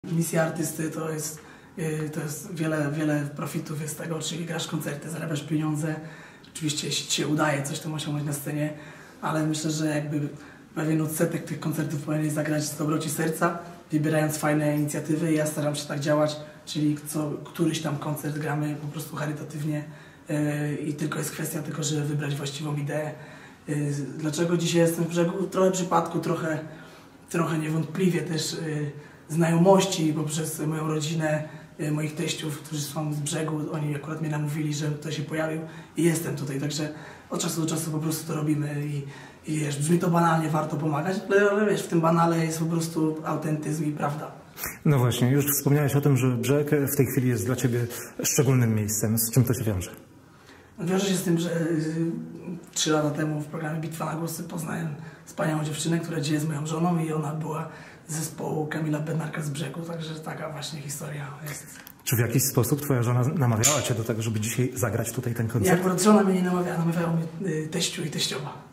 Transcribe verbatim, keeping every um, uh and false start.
Misja artysty to jest, to jest wiele, wiele profitów jest z tego, czyli grasz koncerty, zarabiasz pieniądze. Oczywiście jeśli ci się udaje coś tam osiągnąć na scenie, ale myślę, że jakby pewien odsetek tych koncertów powinieneś zagrać z dobroci serca, wybierając fajne inicjatywy i ja staram się tak działać, czyli co któryś tam koncert gramy po prostu charytatywnie yy, i tylko jest kwestia tylko, żeby wybrać właściwą ideę. Yy, dlaczego dzisiaj jestem w Brzegu? Trochę przypadku, trochę, trochę niewątpliwie też yy, znajomości poprzez moją rodzinę, yy, moich teściów, którzy są z Brzegu, oni akurat mnie namówili, że to się pojawił i jestem tutaj, także od czasu do czasu po prostu to robimy i, i wiesz, brzmi to banalnie, warto pomagać, ale, ale wiesz, w tym banale jest po prostu autentyzm i prawda. No właśnie, już wspomniałeś o tym, że Brzeg w tej chwili jest dla Ciebie szczególnym miejscem. Z czym to się wiąże? Wiąże się z tym, że trzy lata temu w programie Bitwa na głosy poznałem wspaniałą dziewczynę, która dzisiaj jest moją żoną i ona była z zespołu Kamila Bednarka z Brzegu, także taka właśnie historia jest. Czy w jakiś sposób Twoja żona namawiała Cię do tego, żeby dzisiaj zagrać tutaj ten koncert? Nie, akurat żona mnie nie namawiała, namawiała mnie teściu i teściowa.